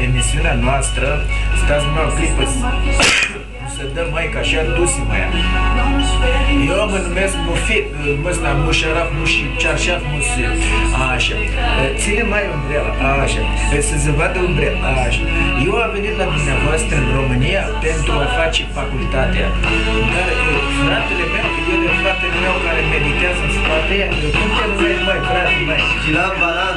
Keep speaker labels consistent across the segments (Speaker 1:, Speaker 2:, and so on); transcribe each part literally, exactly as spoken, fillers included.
Speaker 1: emisiunea noastră. Stați numai o clipă să dăm mai ca așa dusi mai. Eu mă numesc Mufit, mă ăsta Mușaraf, Muși, Cearșaf, Musi. Așa. Ține mai umbrela. Așa. Să se vadă umbrela. Așa. Eu am venit la dumneavoastră în România pentru a face facultatea. Dar fratele meu, el e fratele meu care meditează în spate. Cum te numești, mai frate, mai?
Speaker 2: Gilan Balan.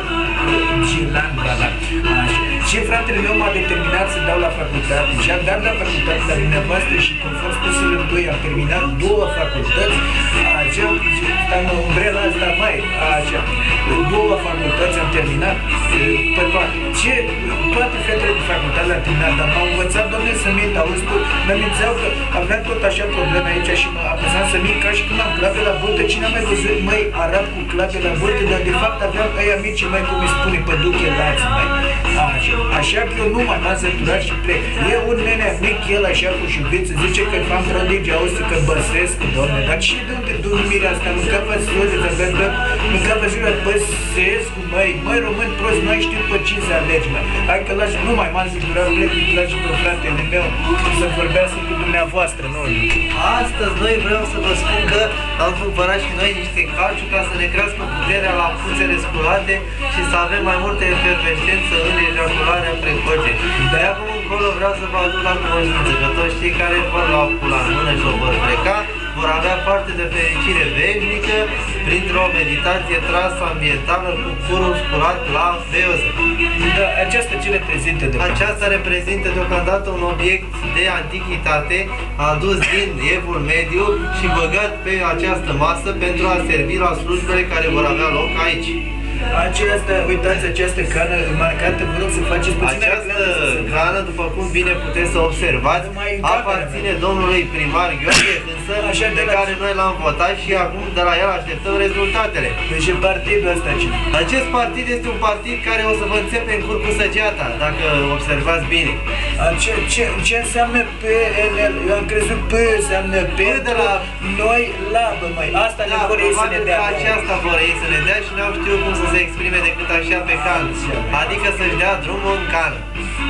Speaker 1: Gilan Balan. Așa. Și fratele meu m-a determinat să dau la facultate. Și am dat la facultate la dumneavoastră și conform spusele doi am terminat două facultăți. Așa, am umbrela asta mai. Așa. Două facultăți am terminat. Pe toate. Ce? Toate fetele de facultate le-am terminat, dar m-au învățat, doamne, să mint, auzi tu, mă mințeau că aveam tot așa probleme aici și mă apăsam să mint ca și cum am clave la boltă. Cine a mai văzut, măi, arab cu clave la boltă, dar de fapt aveam aia mici, mai cum îi spune, păduche lați, mai. Așa. Așa că eu nu mai m-am săturat și plec. E un nenea mic, el așa cu șubiță, zice că fac prodigie, auzi că băsesc, doamne, dar și de unde dumirea asta, mânca văzule, că vedem, mânca văzule, băsesc, măi, măi, români prost, nu ai știut pe cine să alegi, măi. Hai că lași, nu mai m-am săturat, plec, îi place pe fratele meu să vorbească cu dumneavoastră, nu?
Speaker 2: Astăzi noi vreau să vă spun că am cumpărat și noi niște calciu ca să ne crească puterea la puțele sculate și să avem mai multă efervescență în ejacularea precoce. De acum încolo vreau să vă aduc la cunoștință că toți cei care vor lua pula în mână și o vor freca vor avea parte de fericire veșnică printr-o meditație transambientală cu curul sculat la beoză.
Speaker 1: Da, aceasta ce reprezintă de
Speaker 2: Aceasta reprezintă deocamdată un obiect de antichitate adus din Evul Mediu și băgat pe această masă pentru a servi la slujbele care vor avea loc aici.
Speaker 1: Aceasta, uitați, această cană marcată, vă rog să faceți puțină
Speaker 2: Această cană, după cum bine puteți să observați, aparține domnului primar Gheorghe, însă de care noi l-am votat și acum de la el așteptăm rezultatele.
Speaker 1: Deci și partidul ăsta ce?
Speaker 2: Acest partid este un partid care o să vă înțepe în cur cu săgeata, dacă observați bine.
Speaker 1: Ce, ce, ce înseamnă P N L? Eu am crezut P înseamnă P de la noi labă, măi. Asta ne vor ei să ne dea.
Speaker 2: Aceasta vor ei să ne dea și n-au știut cum să se exprime decât așa pe cană. Adică să-și dea drumul în cană.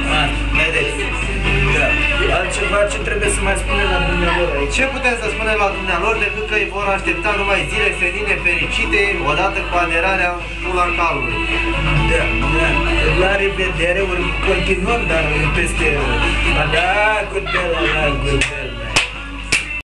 Speaker 2: Vedeți?
Speaker 1: Da. Altceva ce trebuie să mai spunem la dumnealor aici?
Speaker 2: Ce putem să spunem la dumnealor decât că îi vor aștepta numai zile senine fericite odată cu aderarea în pula calului.
Speaker 1: Da, da. La revedere, ori continuăm, dar peste... Da, good bell, good bell.